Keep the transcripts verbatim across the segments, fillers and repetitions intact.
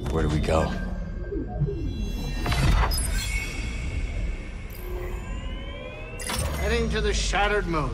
Where do we go? Heading to the Shattered Moon.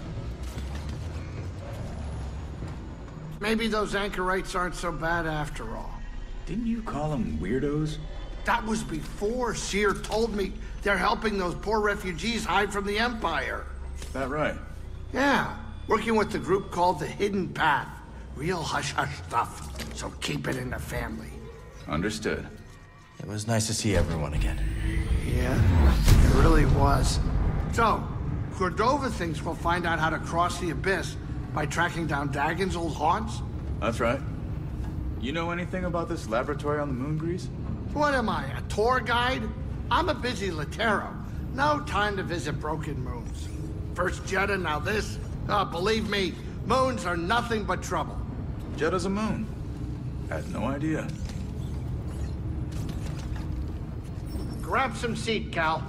Maybe those anchorites aren't so bad after all. Didn't you call them weirdos? That was before Seer told me they're helping those poor refugees hide from the Empire. Is that right? Yeah, working with the group called the Hidden Path. Real hush-hush stuff, so keep it in the family. Understood. It was nice to see everyone again. Yeah, it really was. So, Cordova thinks we'll find out how to cross the Abyss by tracking down Dagon's old haunts? That's right. You know anything about this laboratory on the moon, Grease? What am I, a tour guide? I'm a busy Latero. No time to visit broken moons. First Jeddah, now this. Oh, believe me, moons are nothing but trouble. Jeddah's a moon. Had no idea. Grab some seat, Cal.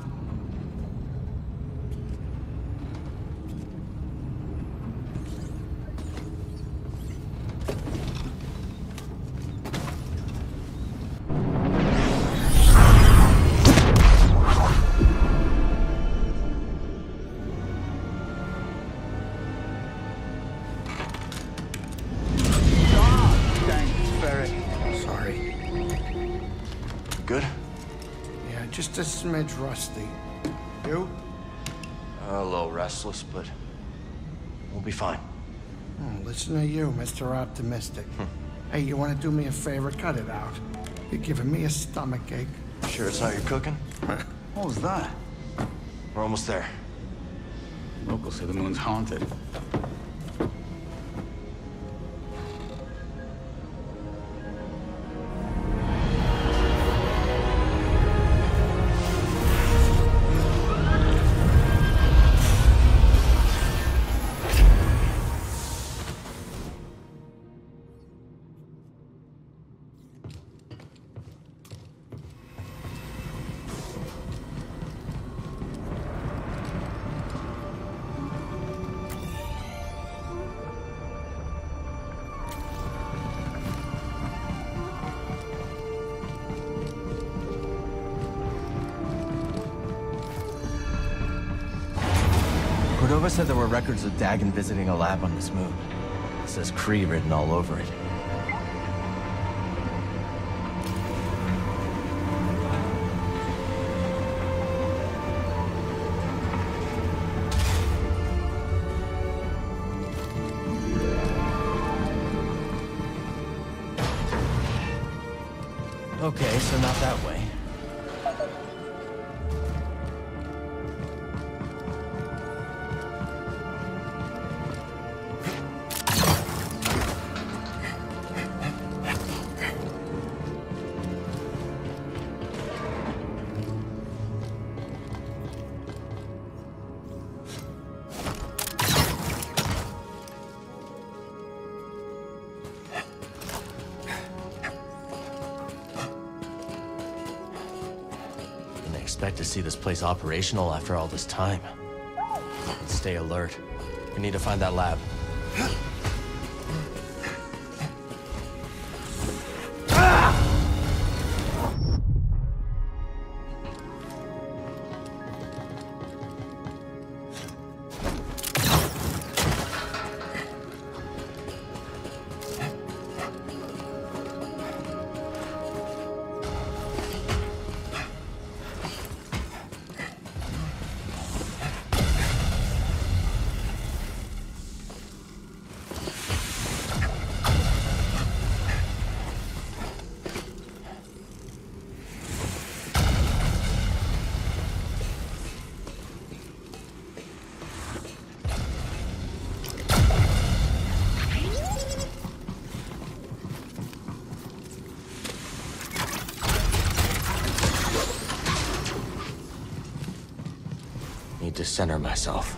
Just a smidge rusty. You? A little restless, but we'll be fine. Oh, listen to you, Mister Optimistic. Hey, you want to do me a favor? Cut it out. You're giving me a stomachache. Sure it's not your cooking? What was that? We're almost there. Locals say the moon's haunted. Cordova said there were records of Dagon visiting a lab on this moon. It says Kree written all over it. Okay, so not that way. Expect to see this place operational after all this time. Stay alert. We need to find that lab. Need to center myself.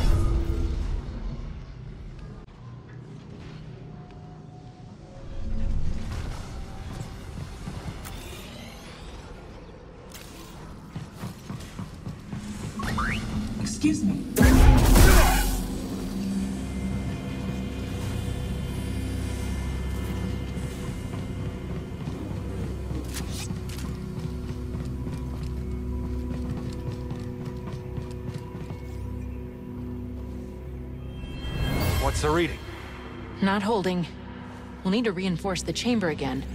Excuse me. the reading? Not holding. We'll need to reinforce the chamber again.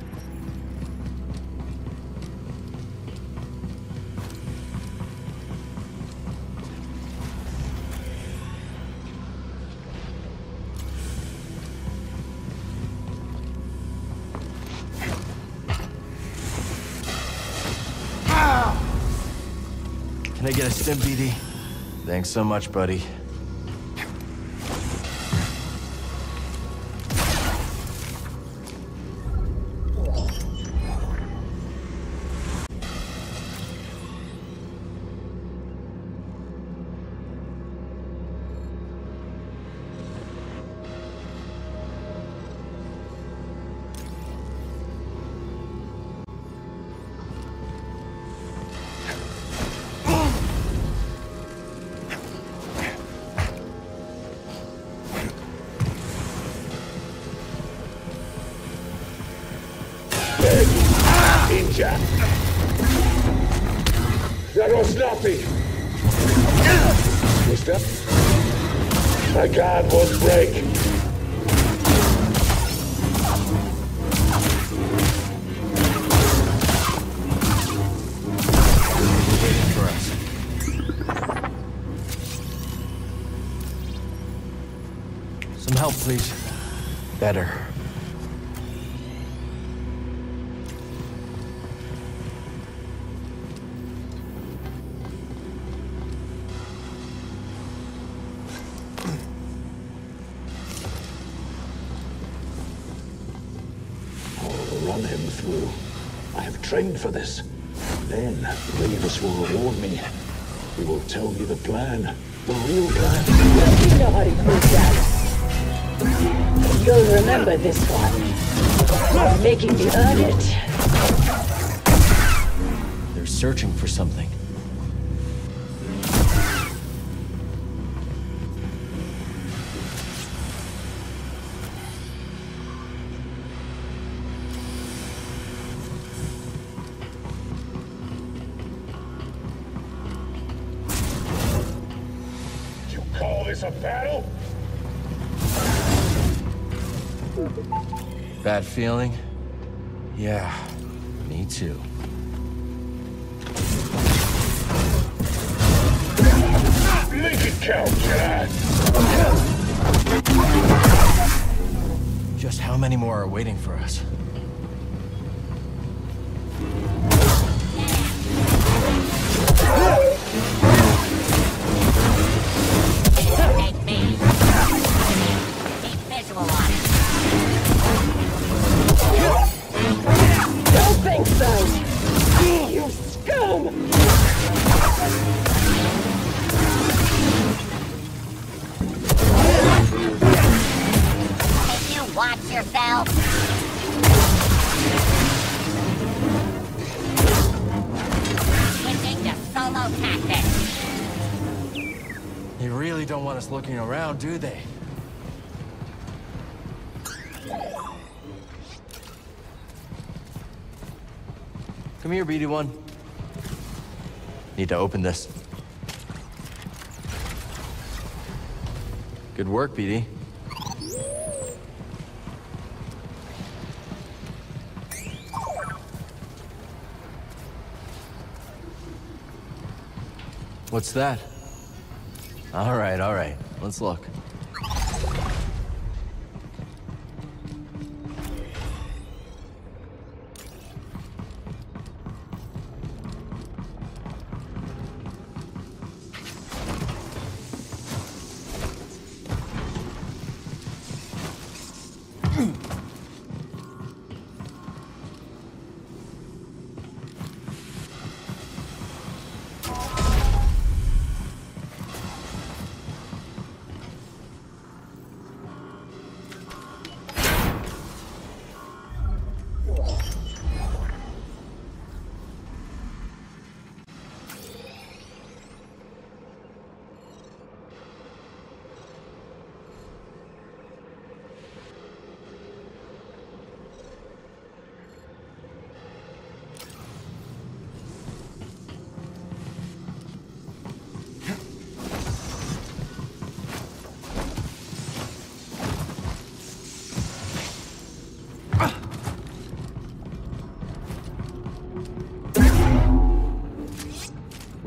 Can I get a stim, B D? Thanks so much, buddy. Ninja! Yaroslavy! Mister? My guard won't break. Waiting for us. Some help, please. Better. Run him through. I have trained for this. Then Rayvis will reward me. He will tell me the plan. The real plan. You know how to use that. You'll remember this one. You're making me earn it. They're searching for something. Call this a battle? Bad feeling? Yeah, me too. Make it count, Jedi! Just how many more are waiting for us? Don't think so! You scum! Can you watch yourself? Switching to solo tactics. They really don't want us looking around, do they? Come here, B D one. Need to open this. Good work, B D. What's that? All right, all right. Let's look.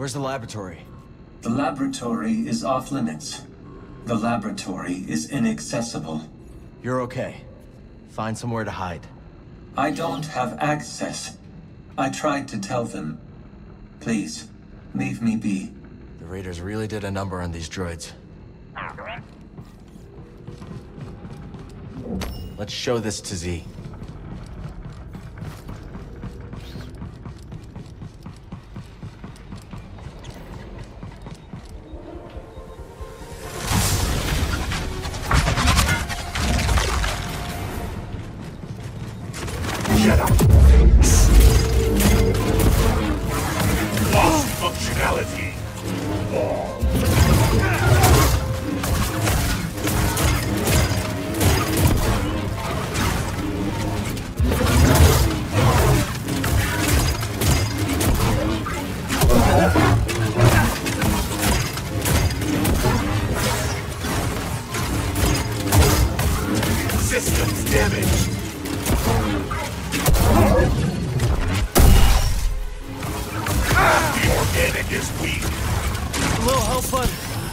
Where's the laboratory? The laboratory is off limits. The laboratory is inaccessible. You're okay. Find somewhere to hide. I don't have access. I tried to tell them. Please, leave me be. The Raiders really did a number on these droids. Let's show this to Z. Lost functionality. Systems damaged. The organic is weak. A little help, bud.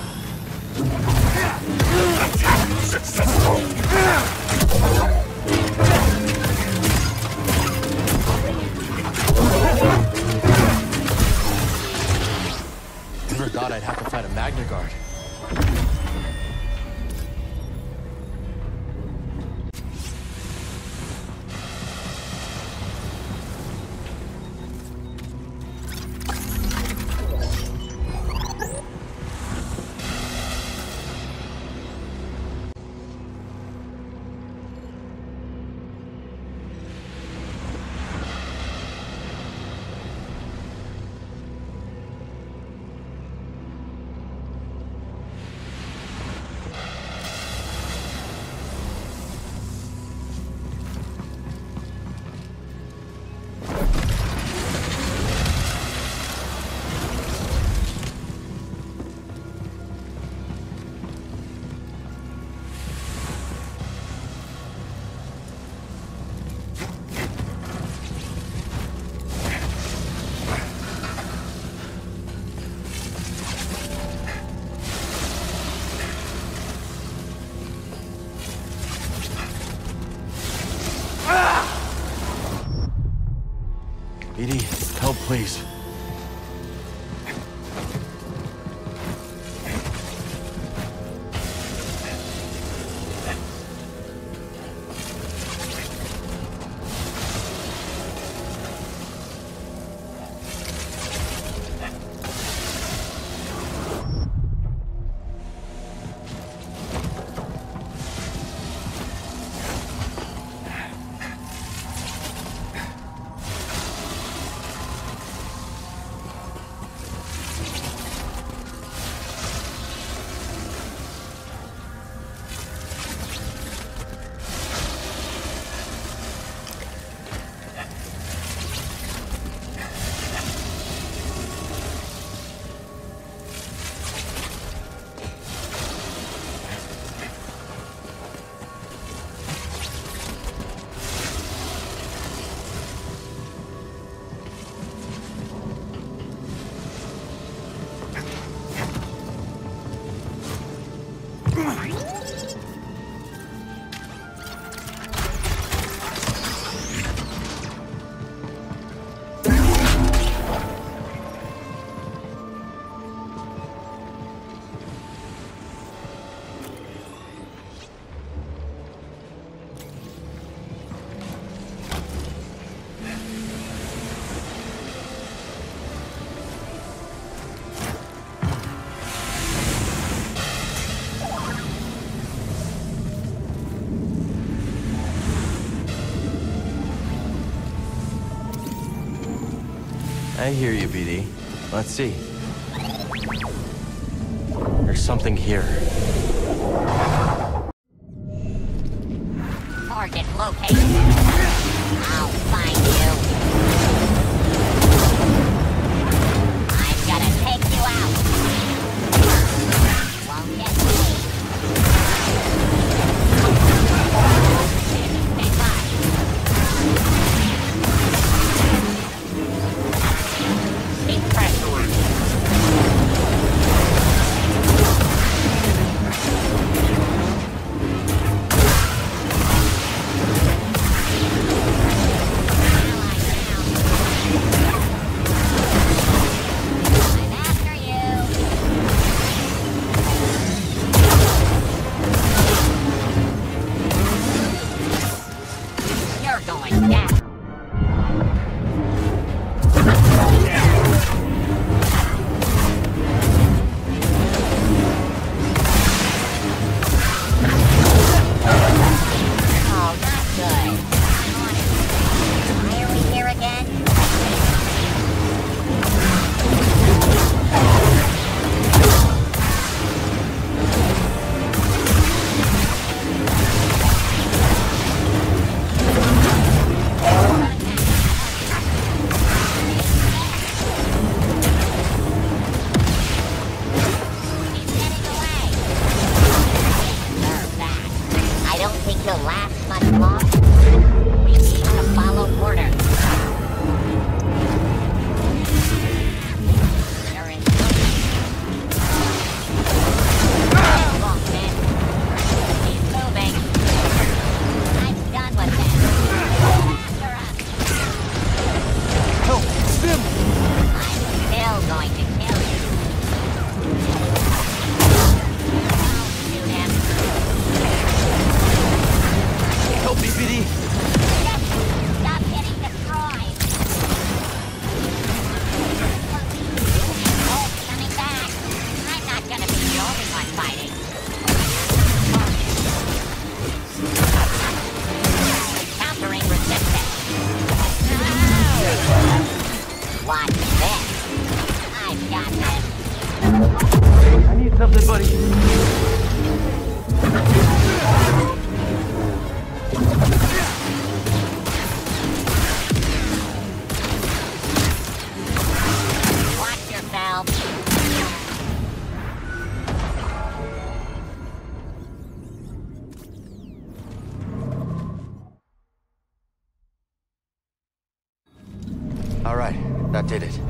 Attack successful. Never thought I'd have to fight a Magna Guard. B D, help, please. I hear you, B D. Let's see. There's something here. Target located. I'll find you. I'm gonna take you out. Won't get me. Stay by. Keep pressuring. going down. Oh, not good. Why are we here again? He'll last much longer. We need to follow order. You're in trouble. Long man. He's moving. I'm done with this. After us. Help! Stim! I'm still going to kill you. I'll shoot him. Help me, B D! Stop getting destroyed! Oh, coming back! I'm not gonna be the only one fighting. Countering resistance. Watch this! I've got this! I need something, buddy! Watch yourself. All right, that did it.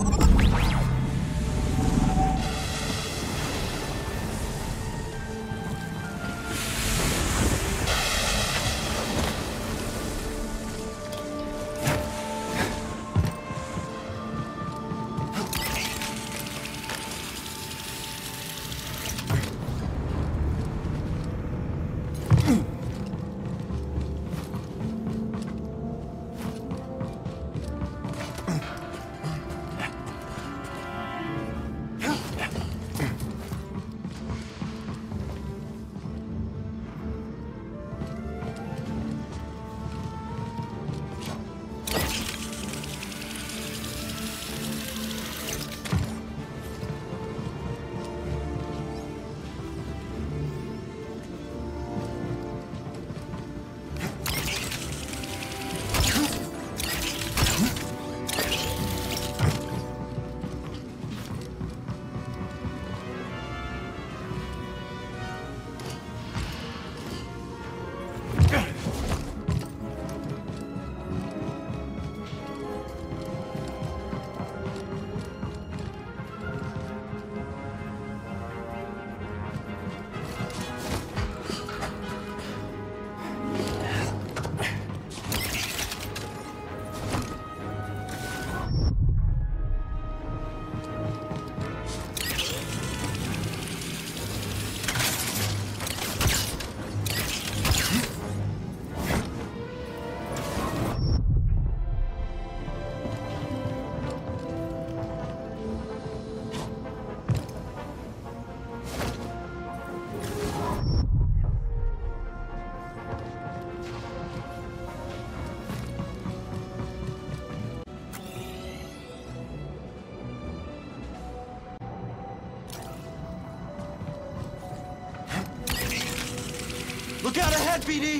Look out ahead, B D!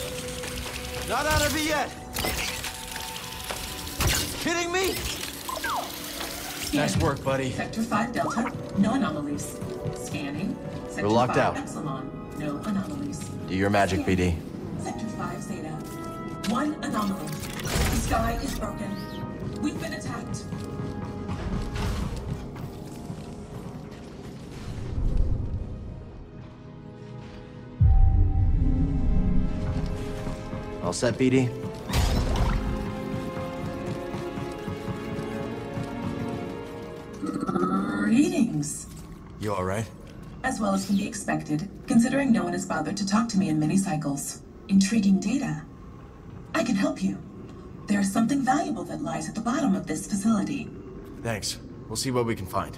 Not out of it yet! Kidding me? Nice work, buddy. Sector five Delta, no anomalies. Scanning. Sector We're locked five out. Epsilon, no anomalies. Do your magic, B D. Sector five Zeta, one anomaly. The sky is broken. We've been attacked. All set, B D? Greetings. You alright? As well as can be expected, considering no one has bothered to talk to me in many cycles. Intriguing data. I could can help you. There's something valuable that lies at the bottom of this facility. Thanks. We'll see what we can find.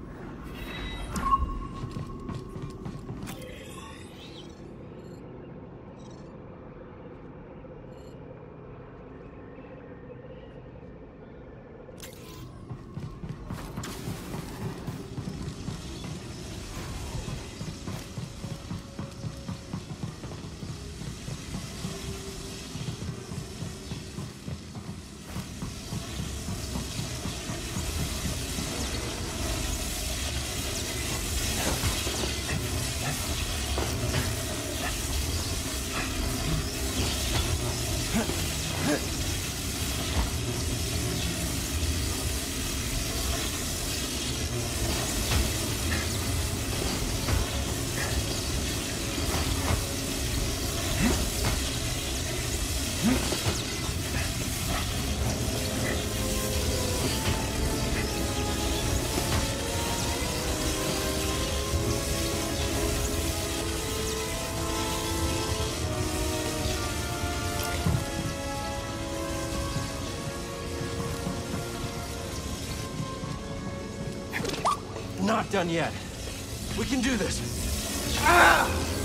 Not done yet. We can do this. Ah!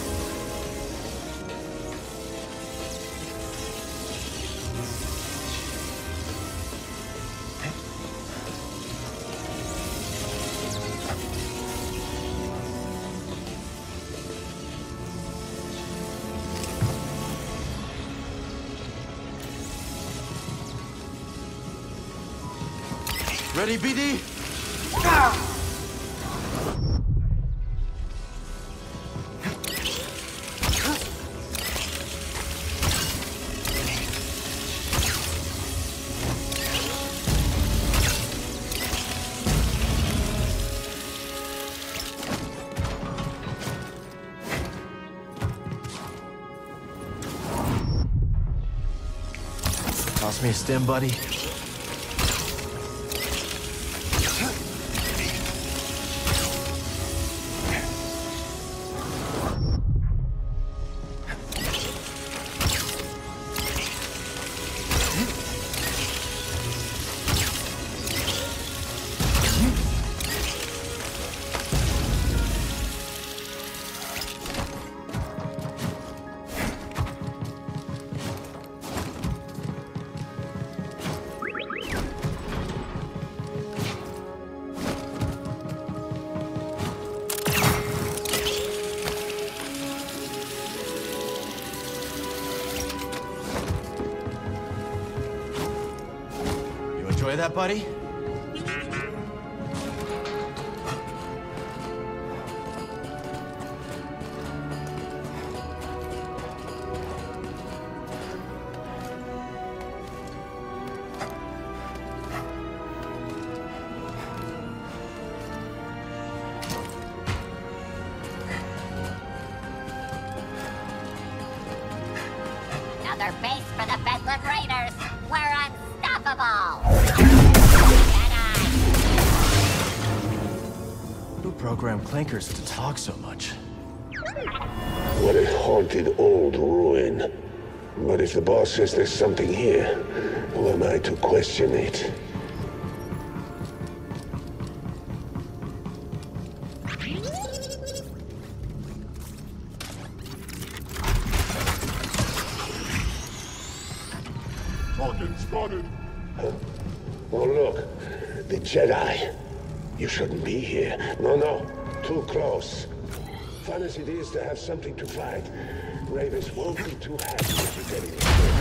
Ready, B D? Ah! Toss me a stim, buddy. Enjoy that, buddy? Another base for the Bedlam Raiders. We're unstoppable. Who programmed clankers to talk so much? What a haunted old ruin. But if the boss says there's something here, who am I to question it? Target spotted. Huh? Oh, look. The Jedi. You shouldn't be here. No, no. Too close. Fun as it is to have something to fight, Ravis won't be too happy if you get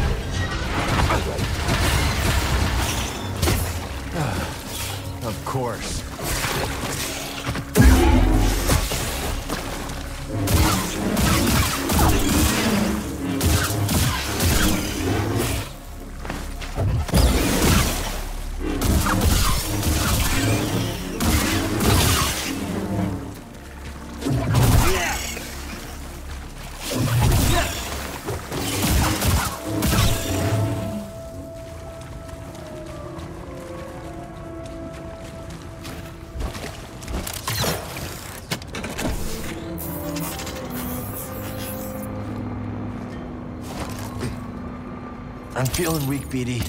in. Of course. I'm feeling weak, B D.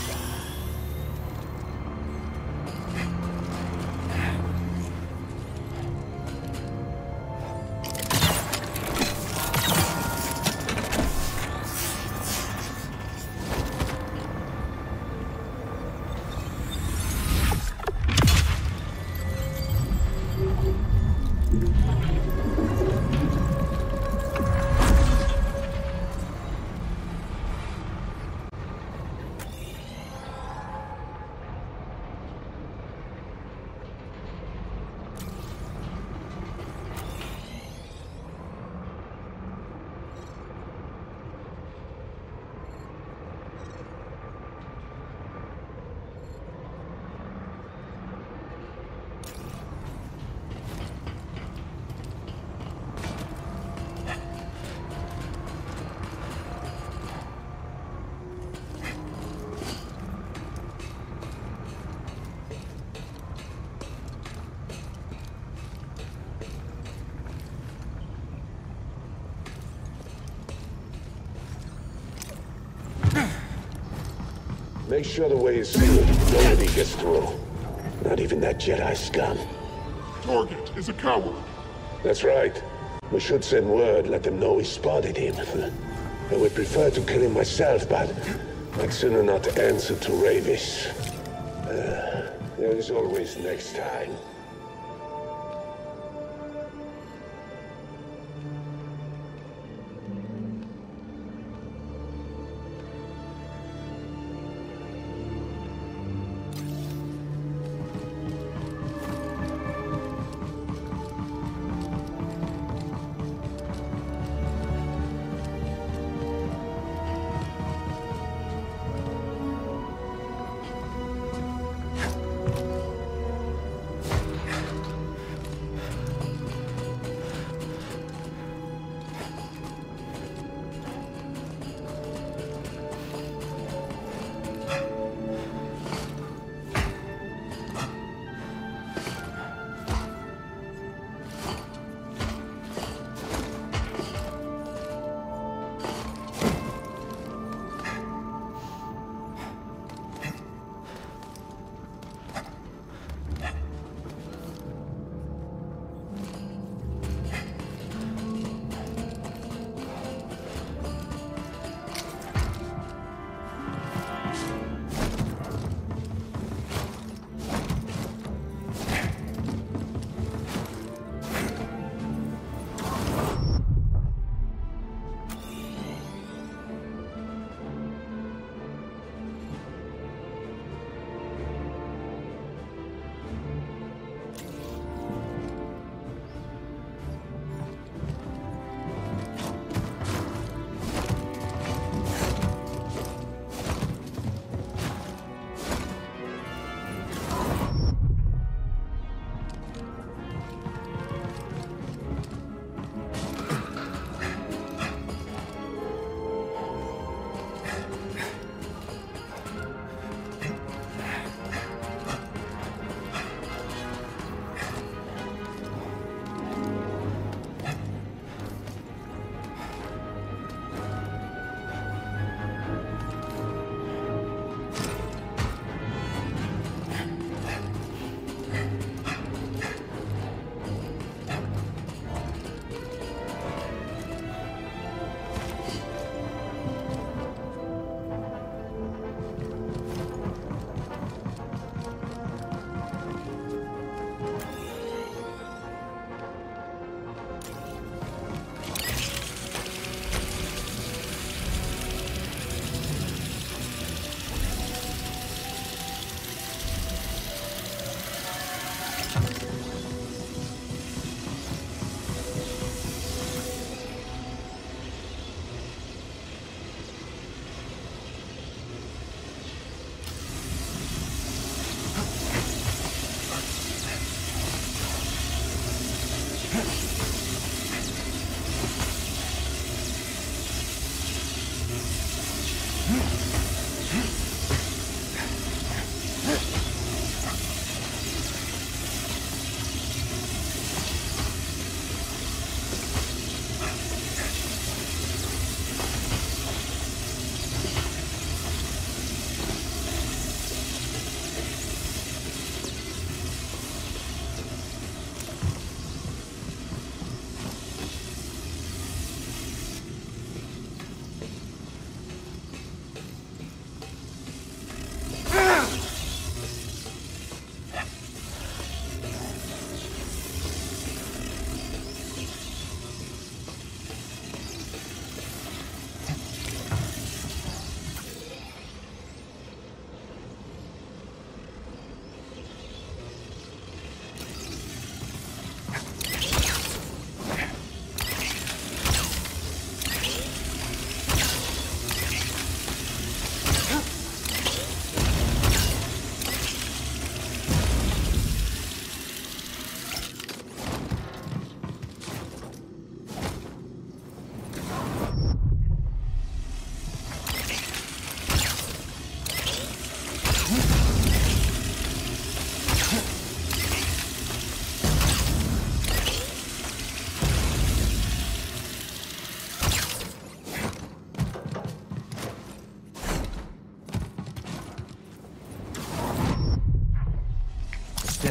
Make sure the way is sealed. Nobody gets through. Not even that Jedi scum. Target is a coward. That's right. We should send word, let them know we spotted him. I would prefer to kill him myself, but I'd sooner not answer to Ravis. Uh, there is always next time.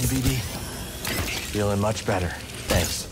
again, B B? Feeling much better. Thanks.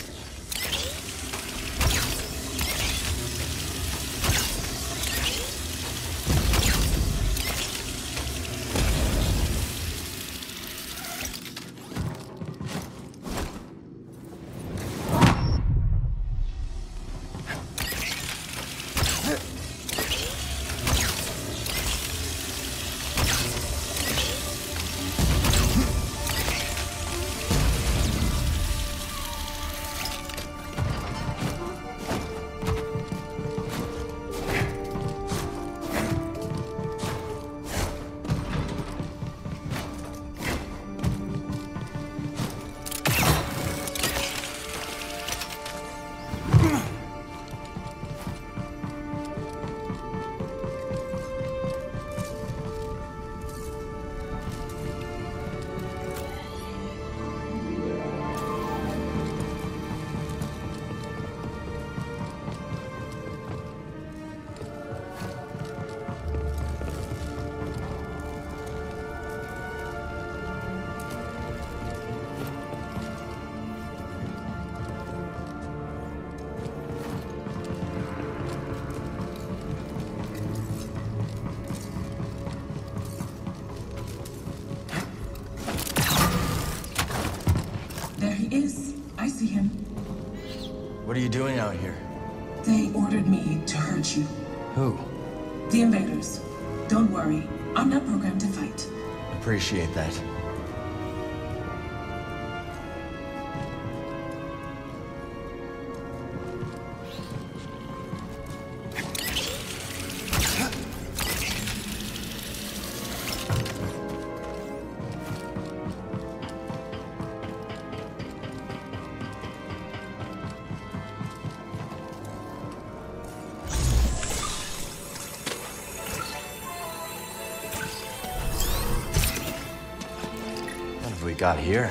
There he is. I see him. What are you doing out here? They ordered me to hurt you. Who? The invaders. Don't worry. I'm not programmed to fight. Appreciate that. What have we got here?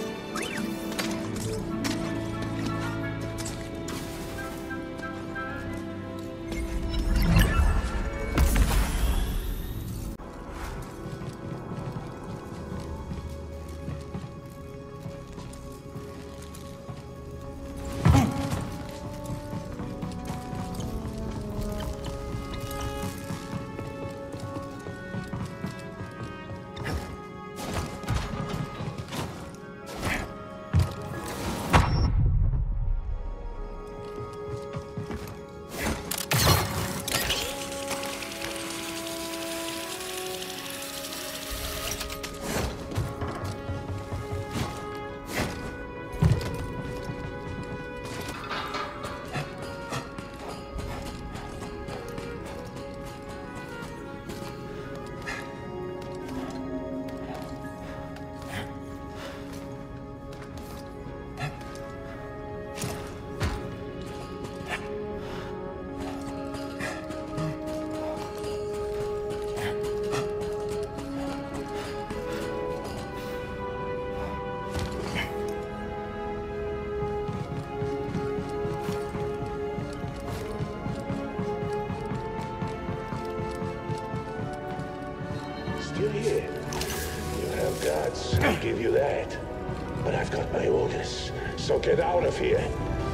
Still here. You have guards, I'll give you that. But I've got my orders, so get out of here.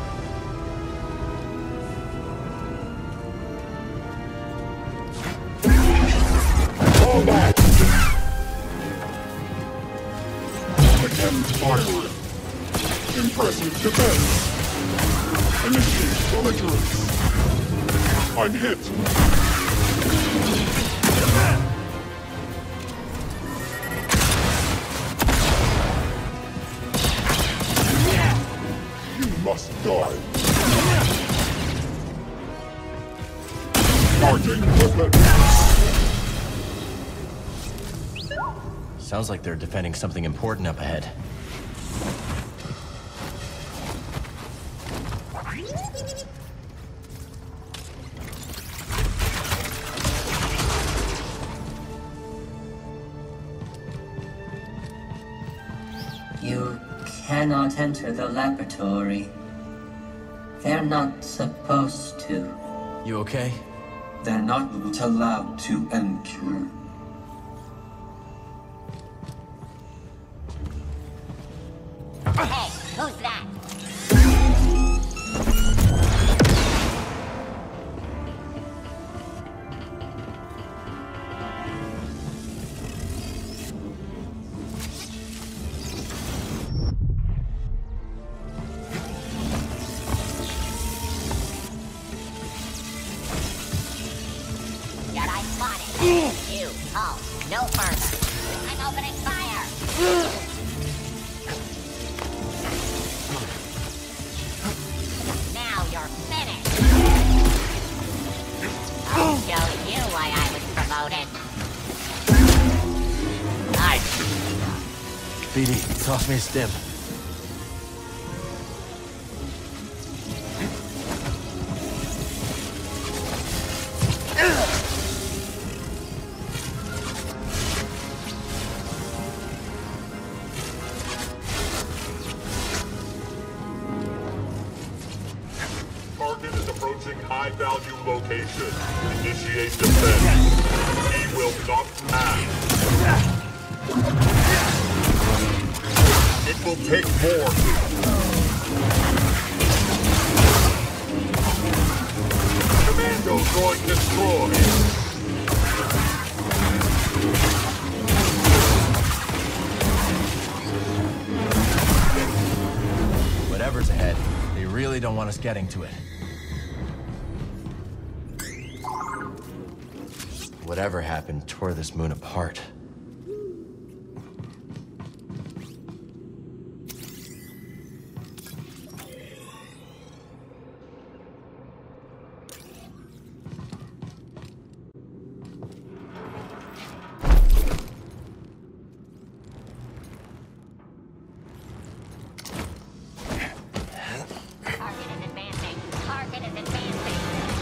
Fall back! Again firing. Impressive defense. Initiate belligerence. I'm hit. Must die. Starting weapon. Sounds like they're defending something important up ahead. You cannot enter the laboratory. They're not supposed to. You okay? They're not allowed to enter. halt. No further. I'm opening fire. Now you're finished. I'll show you why I was promoted. Nice. B D, toss me a stim. Target is approaching high-value location. Initiate defense. He will not pass. It will take more. Commando droid destroyed. Whatever's ahead, they really don't want us getting to it. Whatever happened tore this moon apart. Target is advancing. Target is advancing.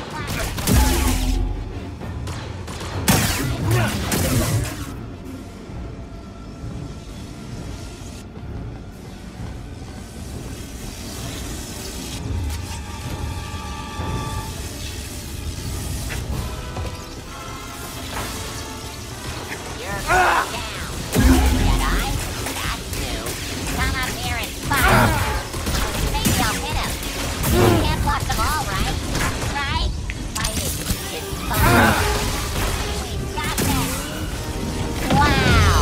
You're going down. Jedi, that's new. Come up here and fight. Maybe I'll hit him. You can't block them all, right? Right? Fighting is fun. We've got this. Wow.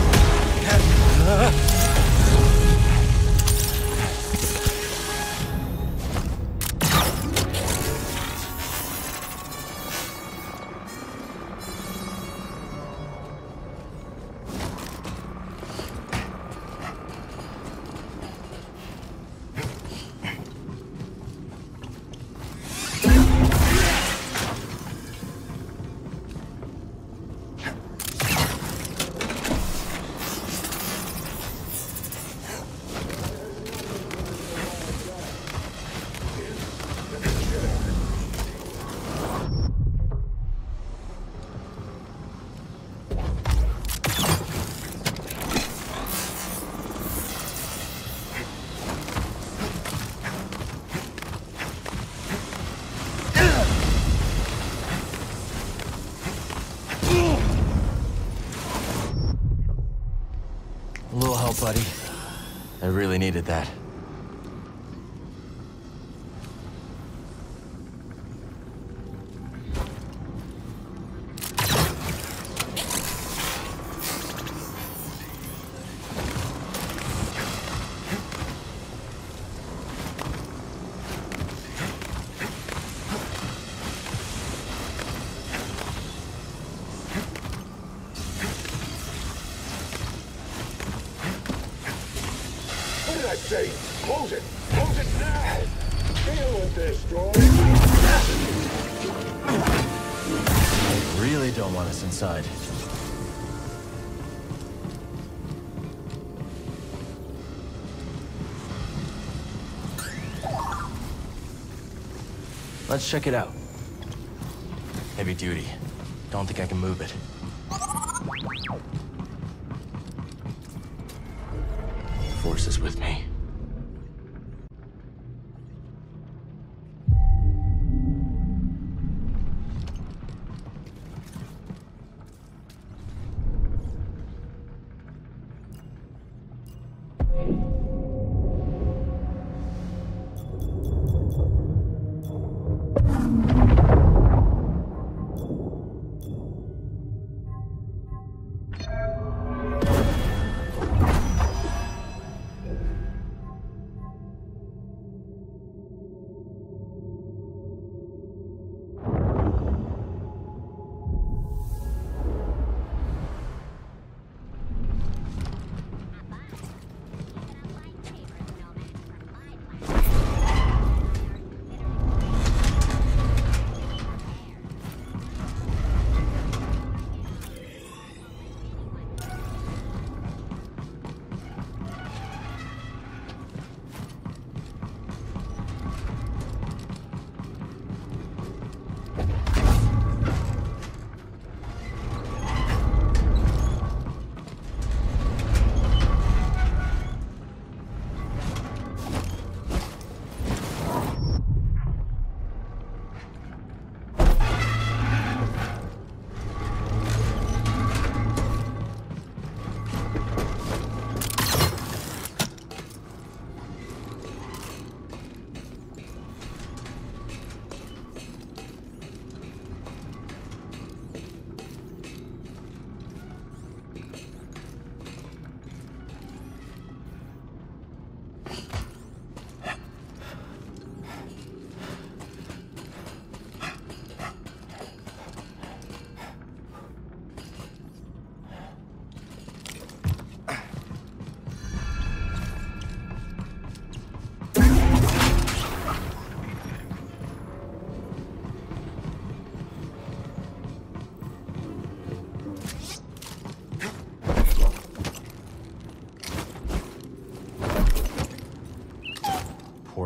A little help, buddy. I really needed that. What did I say? Close it! Close it now! Deal with this, droid! Really don't want us inside. Let's check it out. Heavy duty. Don't think I can move it. Force is with me.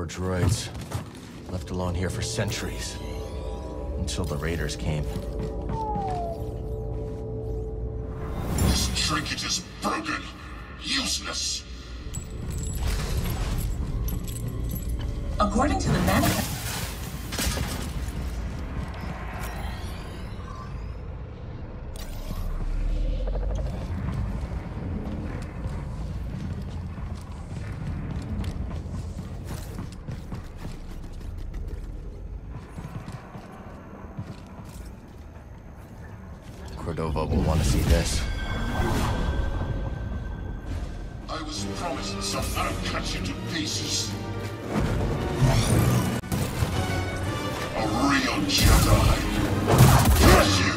Poor droids. Left alone here for centuries. Until the raiders came. This trinket is broken. Useless. According to the manifest. Cordova will want to see this. I was promised something that'll cut you to pieces. A real Jedi. Curse you!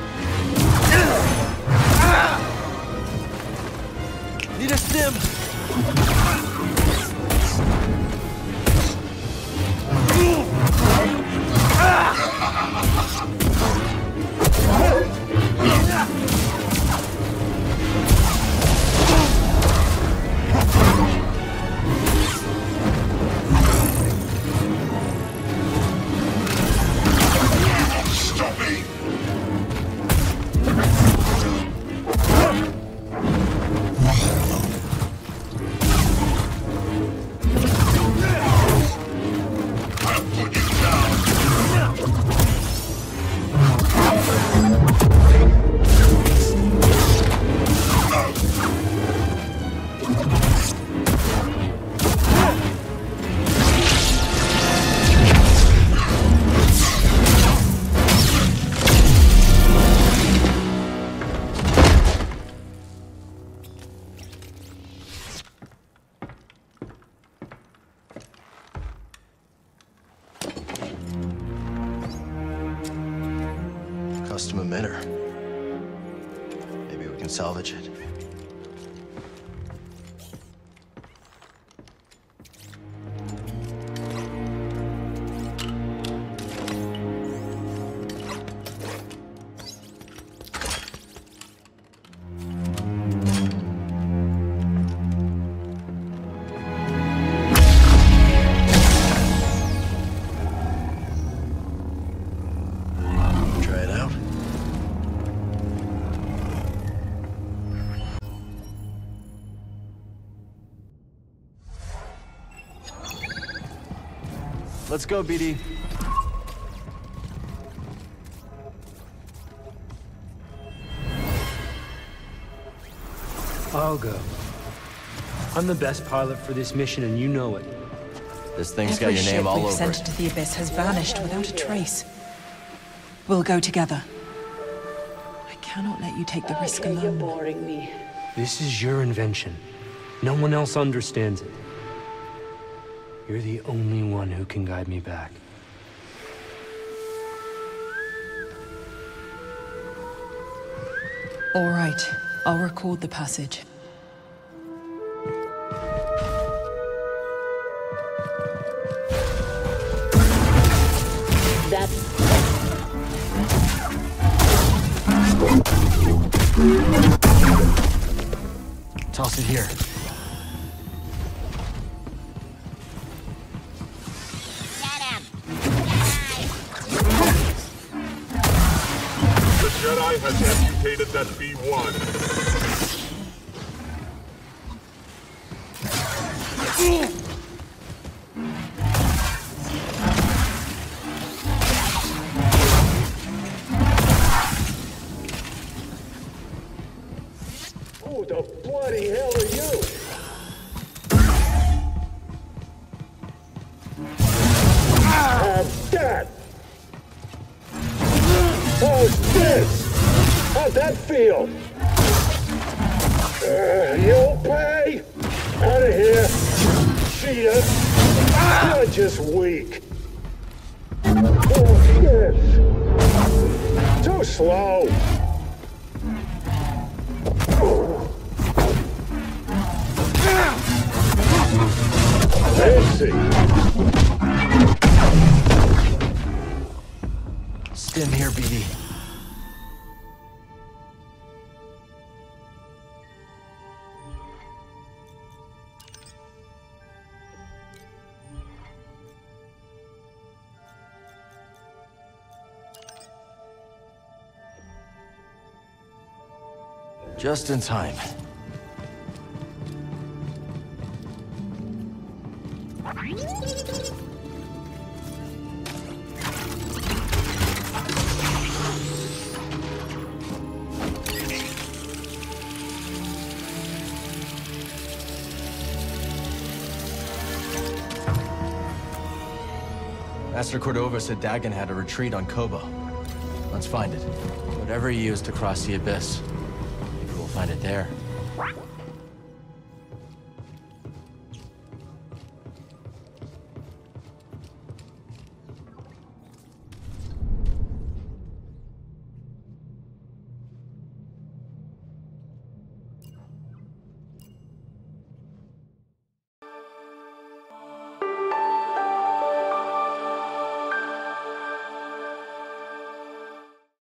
Need a stim! Stop me! I'll put you down! Custom emitter. Maybe we can salvage it. Try it out. Let's go, B D. I'll go. I'm the best pilot for this mission, and you know it. This thing's Every got your ship name all we've over sent it. into the Abyss has vanished without a trace. We'll go together. I cannot let you take the risk Okay, you're alone. boring me. This is your invention. No one else understands it. You're the only one who can guide me back. All right, I'll record the passage. That's Toss it here. Get him! The Jedi has amputated that B one. Who the bloody hell are you? Have that! How's this? How'd that feel? Uh, you'll pay! Out of here! Cheater! You're just weak! Oh, yes! Too slow! Let's see. Stim here, B D. Just in time. Master Cordova said Dagon had a retreat on Koboh. Let's find it. Whatever he used to cross the Abyss, maybe we'll find it there.